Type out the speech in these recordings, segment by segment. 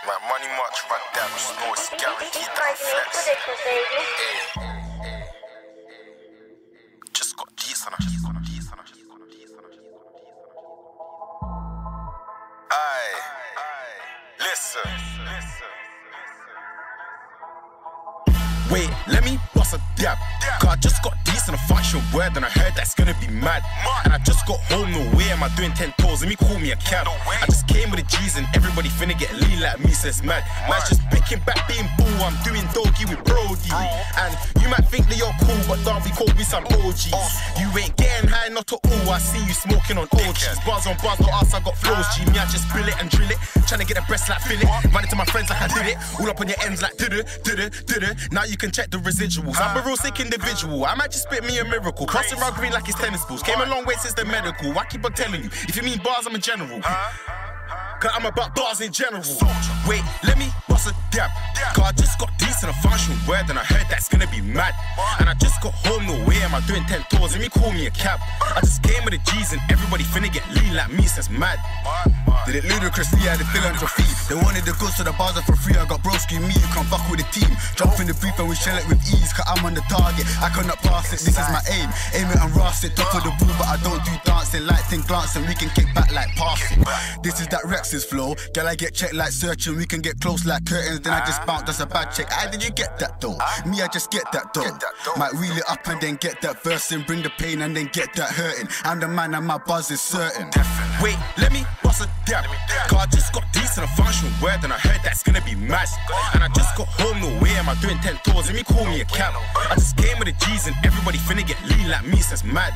Right, money much, right down, just know it's guaranteed that I flex. Hey. Just got G's on her. Aye, listen. Wait, let me bust a dab. Cause I just got decent a function word and I heard that's gonna be mad. And I just got home, no way am I doing 10 toes, let me call me a cab. I just came with the G's and everybody finna get lean like me, says mad. Man's just picking back being bull, I'm doing doggy with Brody. And you might think that you're cool, but Darby called me some OGs. You ain't getting high, not at all, I see you smoking on OGs. Bars on bars, no ass, I got flows, G. Me, I just spill it and drill it. Tryna get the breast like Philip. Run it to my friends like I did it. All up on your ends like did it. Now you can check the residuals. I'm a real sick individual. I might just spit me a miracle. Crossing around green like it's tennis balls. Came a long way since the medical. I keep on telling you, if you mean bars, I'm a general. Cause I'm about bars in general. Wait, let me bust a dab. Cause I just got decent a function word and I heard that's gonna be mad. And I just got home, no way am I doing 10 tours, let me call me a cab. I just came with the G's and everybody finna get lean like me, says mad. Did it ludicrously, I had philanthropy. They wanted the goods so the bars are for free. I got broski, me, you can't fuck with the team. Jump in the brief and we shell it with ease. Cause I'm on the target, I cannot pass it, this is my aim. Aim it and ras it, top of the ball, but I don't do dancing. Lighting, glancing, we can kick back like passing. This is that Rex's flow. Girl, I get checked like searching, we can get close like curtains. Then I just bounce, that's a bad check. How did you get that though? Me, I just get that though. Might reel it up and then get that verse in. Bring the pain and then get that hurting. I'm the man and my buzz is certain. Wait, let me bust a dab. Cause I just got decent a function word and I heard that's gonna be mad. And I just got home, no way am I doing 10 tours, let me call me a cab. I just came with the G's and everybody finna get lean like me, says mad.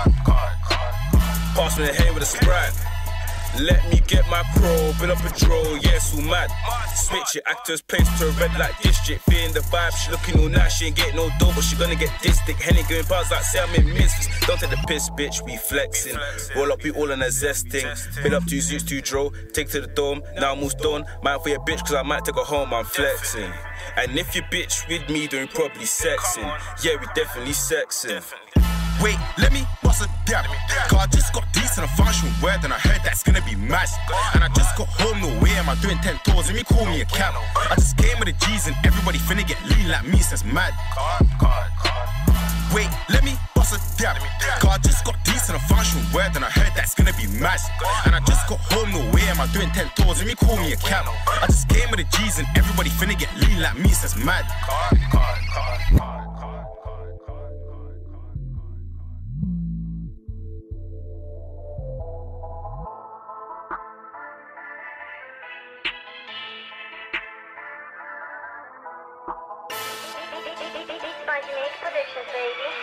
Pass me the hay with a Sprite. Let me get my crow, build up a draw, yeah, so mad. Switch it, actors pace to a red light district. Feeling the vibe, she looking all nice, she ain't getting no dough, but she gonna get this thick. Henny giving bars like say I'm in misfits. Don't take the piss, bitch, we flexing. Roll up, we all on a zesting. Build up 2 zoots, 2 dro, take to the dome. Now I'm almost done, mind for your bitch, cause I might take her home, I'm flexing. And if your bitch with me, then we probably sexing. Yeah, we definitely sexing. Wait, let me bust a dab. Cause I just got decent a function word and I heard that's gonna be mad. And I just got home, no way am I doing 10 tours, let me call me a cab. I just came with the G's and everybody finna get lean like me, says mad. Wait, let me bust a dab. Cause I just got decent a function word and I heard that's gonna be mad. And I just got home, no way am I doing 10 tours, let me call me a cab. I just came with the G's and everybody finna get lean like me, says mad. Predictions, baby.